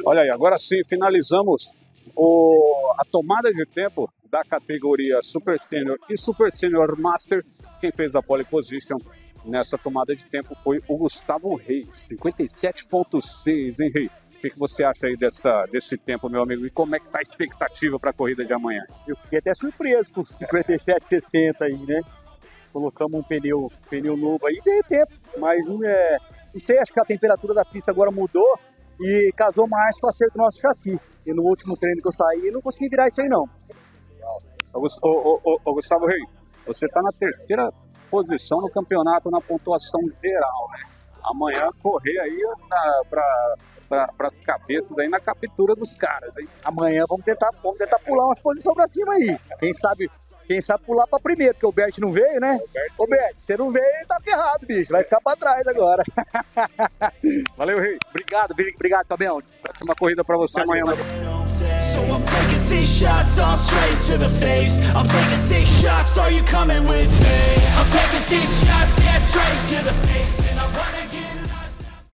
Olha aí, agora sim, finalizamos a tomada de tempo da categoria Super Senior e Super Senior Master. Quem fez a pole position nessa tomada de tempo foi o Gustavo Reis, 57,6, hein, Rei? O que você acha aí desse tempo, meu amigo? E como é que tá a expectativa para a corrida de amanhã? Eu fiquei até surpreso com 57,60 aí, né? Colocamos um pneu novo aí, deu tempo, mas não sei, acho que a temperatura da pista agora mudou e casou mais com o acerto do nosso chassi. E no último treino que eu saí, não consegui virar isso aí não. Ô, Gustavo Reis, você está na terceira posição no campeonato na pontuação geral, né? Amanhã correr aí para as cabeças aí na captura dos caras, hein? Amanhã vamos tentar pular umas posições para cima aí. Quem sabe pular para primeiro, porque o Bert não veio, né? Ô Bert, você não veio, tá ferrado, bicho. Vai ficar para trás agora. Valeu, Rei. Obrigado, Fabião. Uma corrida para você amanhã. So I'm taking 6 shots all straight to the face. I'm taking 6 shots, are you coming with me? I'm taking 6 shots, yeah, straight to the face. And I'm running